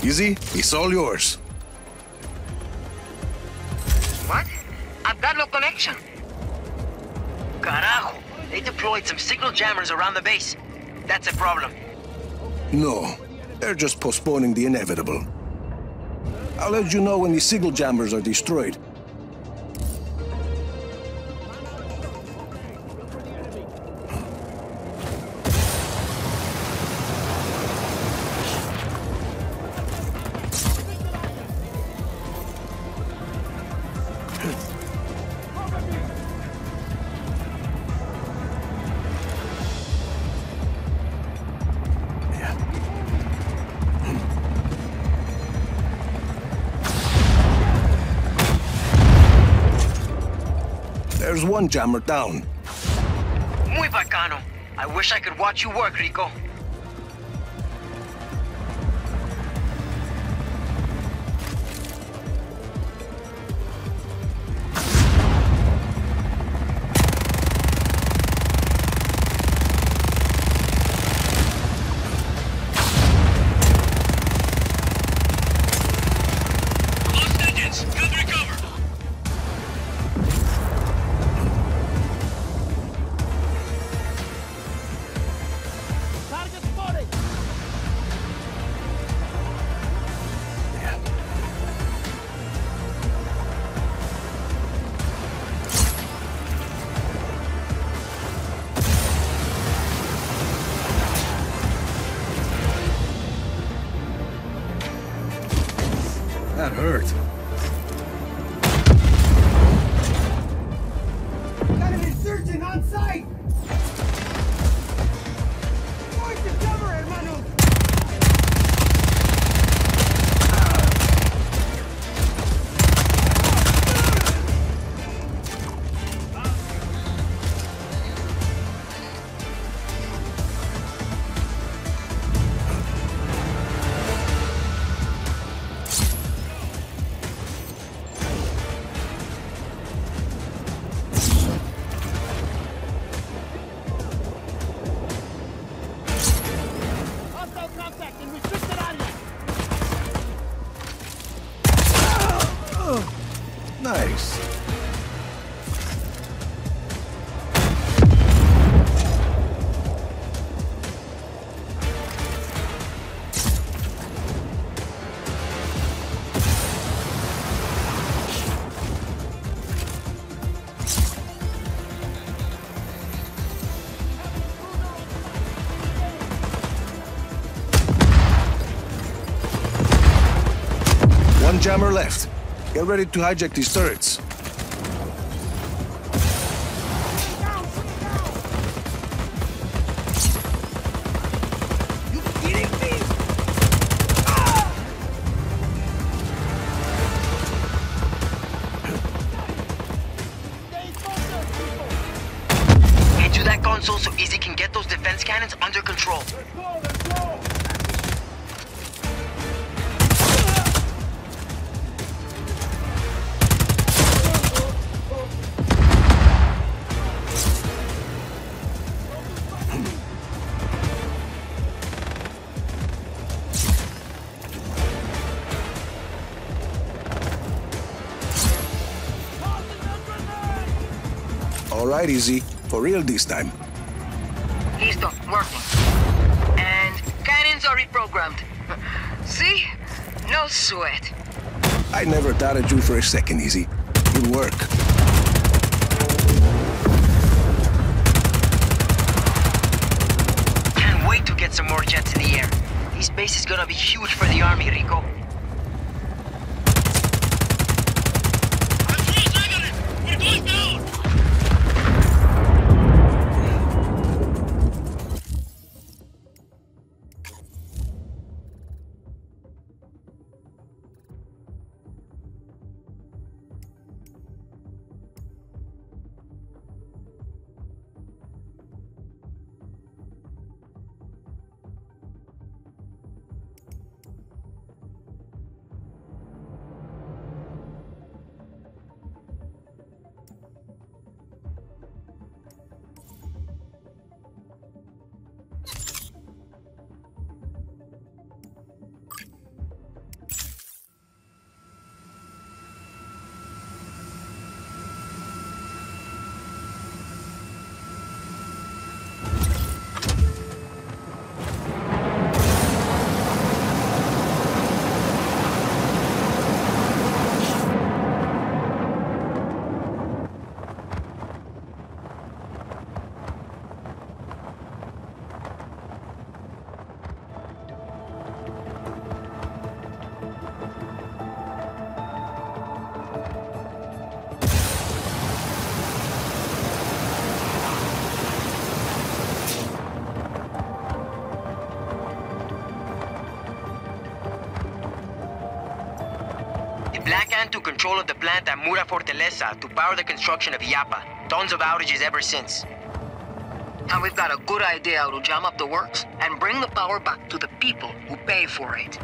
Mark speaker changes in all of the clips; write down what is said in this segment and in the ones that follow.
Speaker 1: Easy, it's all yours.
Speaker 2: What? I've got no connection. Carajo! They deployed some signal jammers around the base. That's a problem.
Speaker 1: No, they're just postponing the inevitable. I'll let you know when the signal jammers are destroyed. There's one jammer down.
Speaker 2: Muy bacano. I wish I could watch you work, Rico.
Speaker 1: That hurt.
Speaker 3: Got an insurgent on site! Voice the cover, hermano!
Speaker 1: Nice. One jammer left. Get ready to hijack these turrets.
Speaker 3: You kidding me?
Speaker 2: Head to that console so Izzy can get those defense cannons under control.
Speaker 1: All right, Easy. For real this time.
Speaker 2: Listo, working. And cannons are reprogrammed. See? No sweat.
Speaker 1: I never doubted you for a second, Easy. Good work.
Speaker 2: Can't wait to get some more jets in the air. This base is gonna be huge for the army, Rico.
Speaker 4: We're going down!
Speaker 2: Black took control of the plant at Mura Fortaleza to power the construction of Iapa. Tons of outages ever since.
Speaker 5: And we've got a good idea how to jam up the works and bring the power back to the people who pay for it.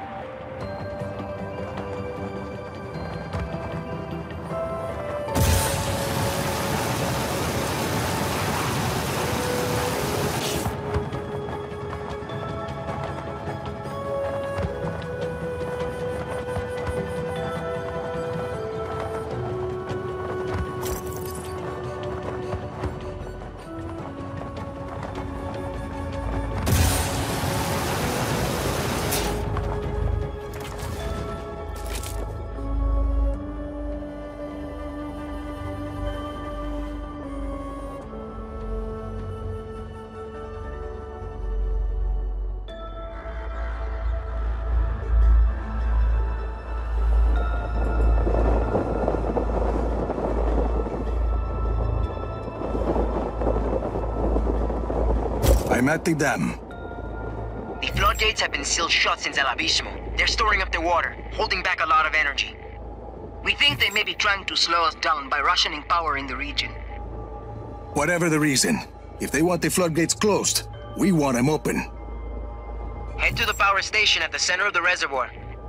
Speaker 1: I'm at the dam.
Speaker 2: The floodgates have been sealed shut since El Abismo. They're storing up the water, holding back a lot of energy.
Speaker 5: We think they may be trying to slow us down by rationing power in the region.
Speaker 1: Whatever the reason, if they want the floodgates closed, we want them open.
Speaker 2: Head to the power station at the center of the reservoir.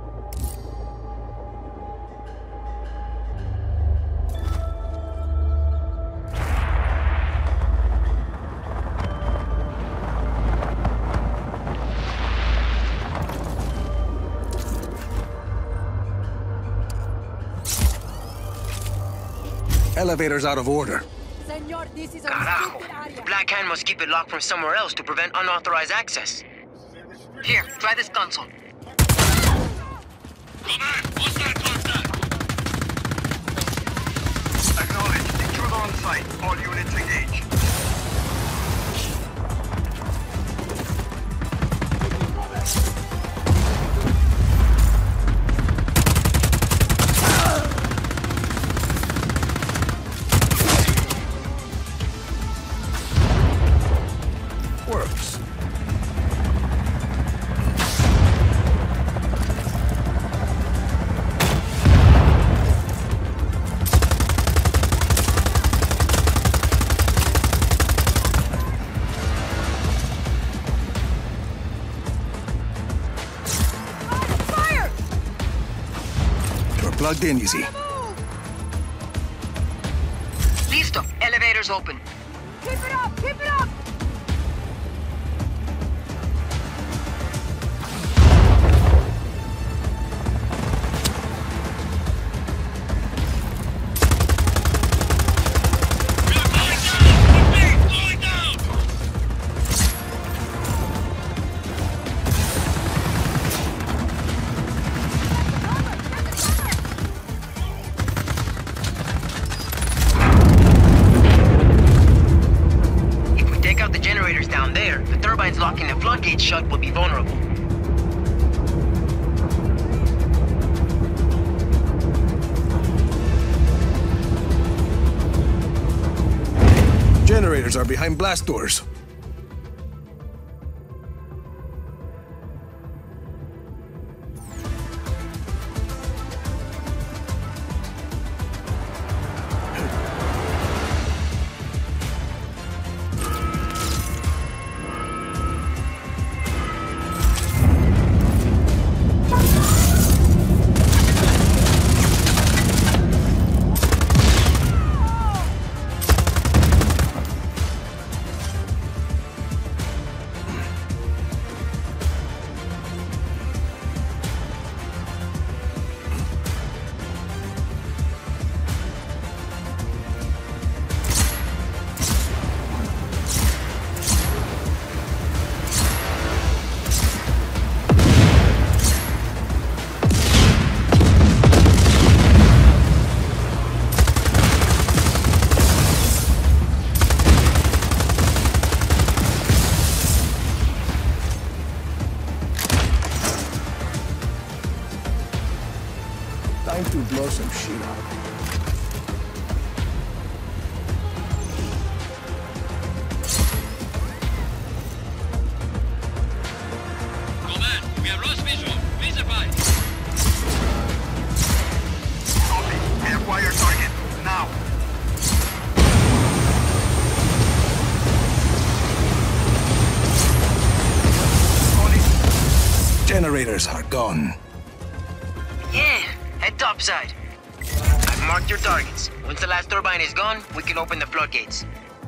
Speaker 1: Elevator's out of order.
Speaker 6: Senor, this is a
Speaker 2: Carajo.
Speaker 6: restricted area.
Speaker 2: Black Hand must keep it locked from somewhere else to prevent unauthorized access.
Speaker 5: Here, try this console.
Speaker 4: Command, hostile contact.
Speaker 7: Acknowledged. Intruder on site. All units engaged.
Speaker 1: Works.
Speaker 6: Fire!
Speaker 1: You're plugged in, Easy.
Speaker 5: Listo. Elevator's open.
Speaker 6: Keep it up! Keep it up!
Speaker 4: We are going down! Repeat, going down!
Speaker 2: If we take out the generators down there, the turbines locking the floodgates shut will be vulnerable.
Speaker 1: Generators are behind blast doors. Time to blow some shit up.
Speaker 4: Command, we have lost visual. Please advise.
Speaker 1: generators are gone.
Speaker 2: Yeah, head topside. I've marked your targets. Once the last turbine is gone, we can open the floodgates.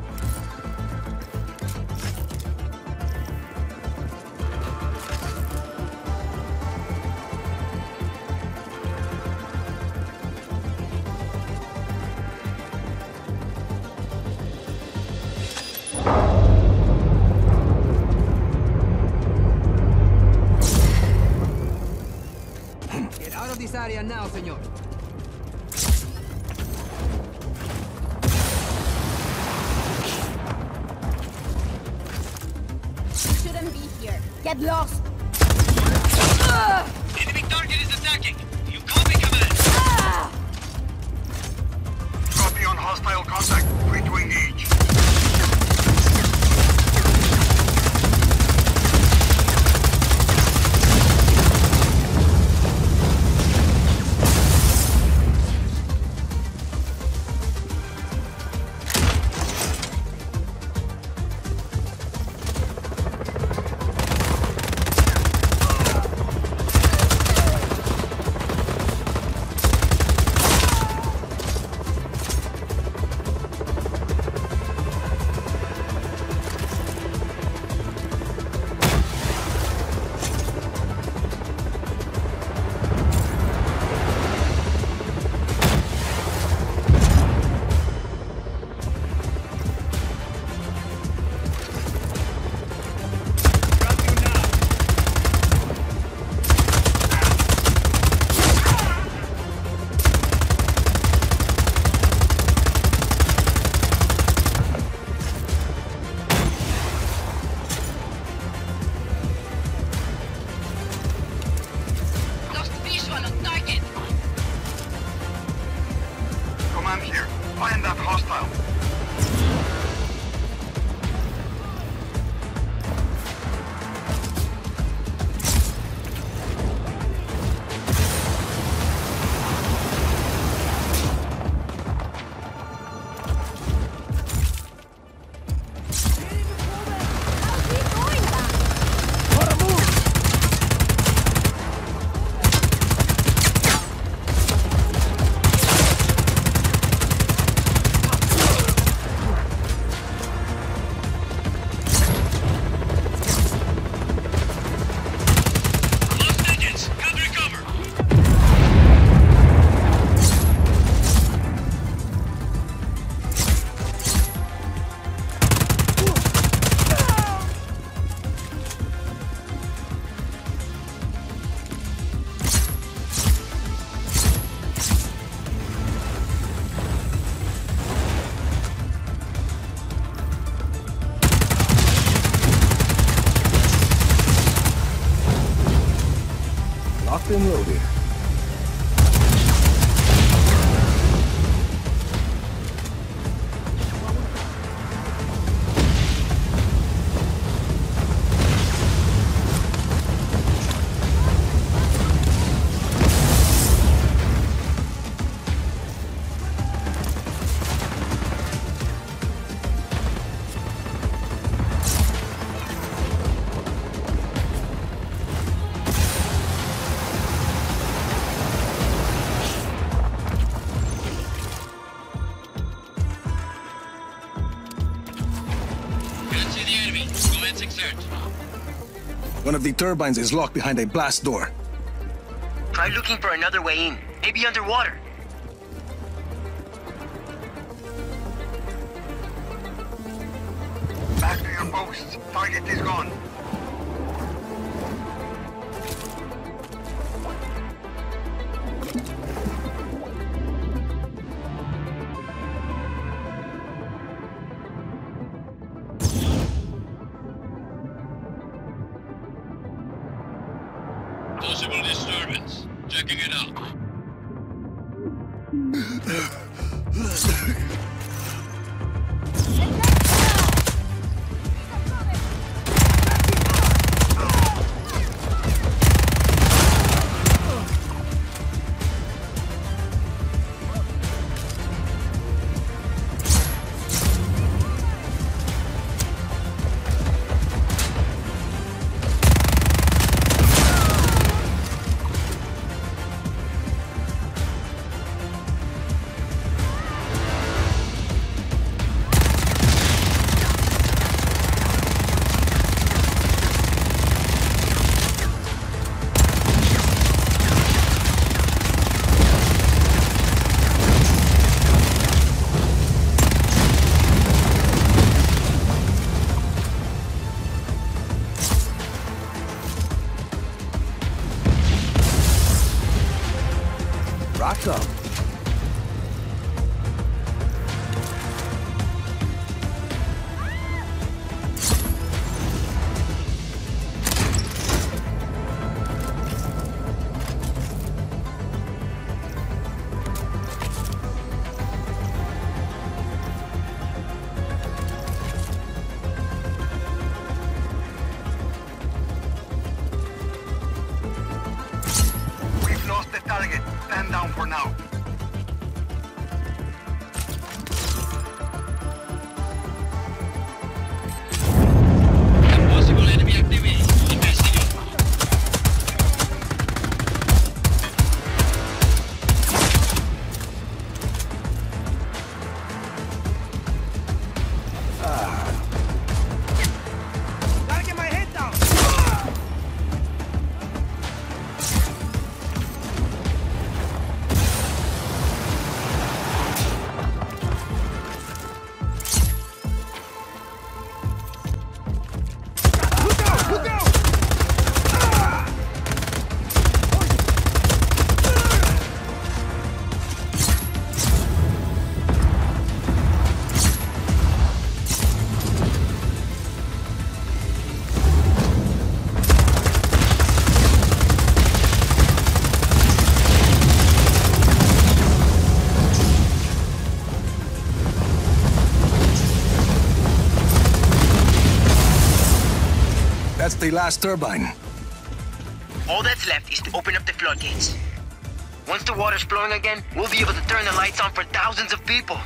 Speaker 3: Get out of this area now, senor.
Speaker 6: You shouldn't be here. Get lost.
Speaker 4: Enemy target is attacking. You copy, command.
Speaker 7: Copy on hostile contact. Free to engage.
Speaker 6: Lost visual on target.
Speaker 7: Command here. Find that hostile.
Speaker 6: Keep going back.
Speaker 4: Lost engines. Cover, cover.
Speaker 1: Locked and loaded.
Speaker 4: Can't see the enemy. Commence exert.
Speaker 1: One of the turbines is locked behind a blast door.
Speaker 2: Try looking for another way in. Maybe underwater.
Speaker 7: Back to your posts. Target is gone.
Speaker 4: Possible disturbance. Checking it out.
Speaker 1: That's the last turbine.
Speaker 2: All that's left is to open up the floodgates. Once the water's flowing again, we'll be able to turn the lights on for thousands of people.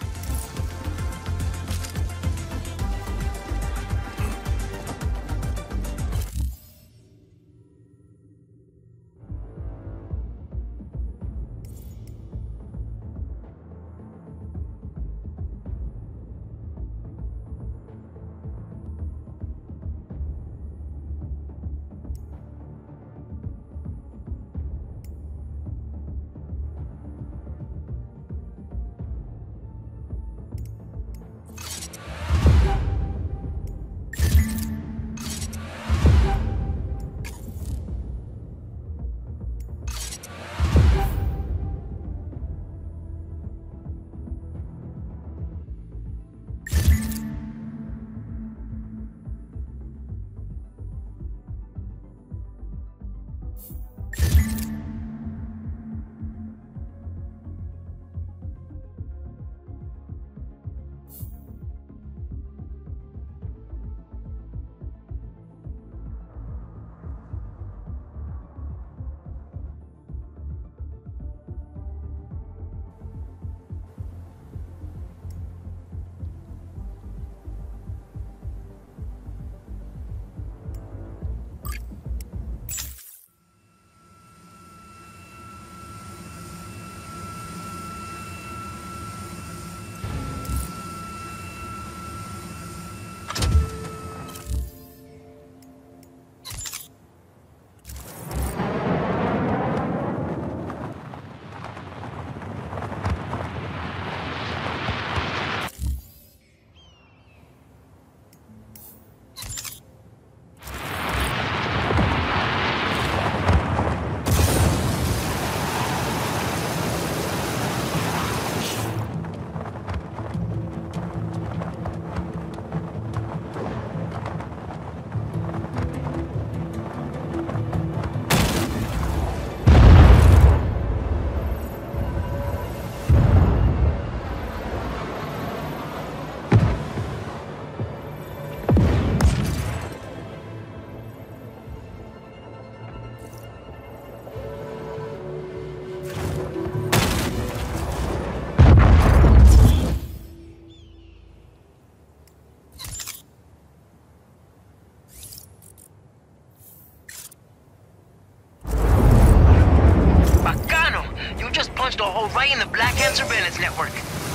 Speaker 2: A hole right in the Black Hand surveillance network.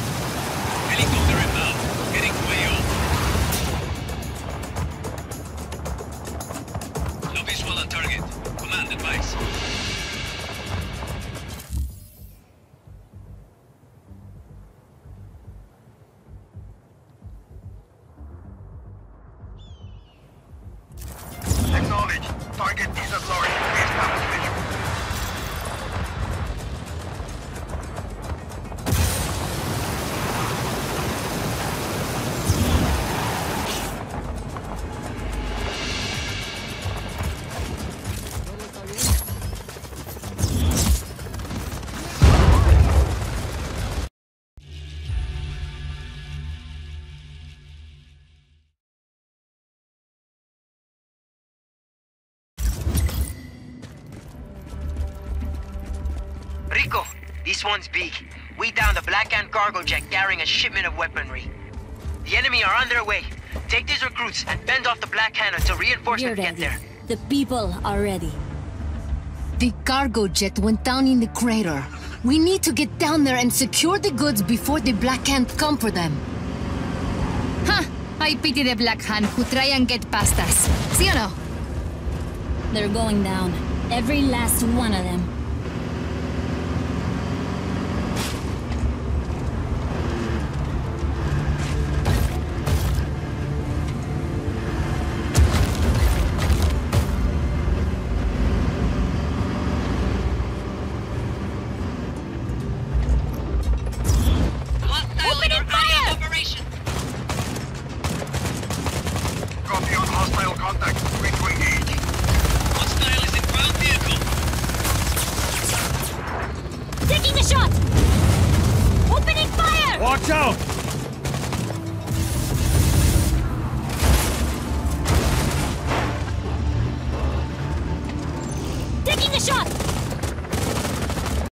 Speaker 4: Helicopter inbound. Getting way off. No visual on target. Command advice.
Speaker 7: Acknowledged. Target is at large. Establish visual.
Speaker 2: Rico, this one's big. We downed a Black Hand cargo jet carrying a shipment of weaponry. The enemy are on their way. Take these recruits and fend off the Black Hand until reinforcements get there.
Speaker 6: The people are ready.
Speaker 8: The cargo jet went down in the crater. We need to get down there and secure the goods before the Black Hand come for them.
Speaker 9: Huh! I pity the Black Hand who try and get past us. See or no?
Speaker 6: They're going down. Every last one of them.
Speaker 9: Opening fire! Operation.
Speaker 7: Copy on hostile contact. Quick to engage.
Speaker 4: Hostile is in ground vehicle.
Speaker 6: Taking a shot! Opening fire!
Speaker 10: Watch out!
Speaker 6: shot!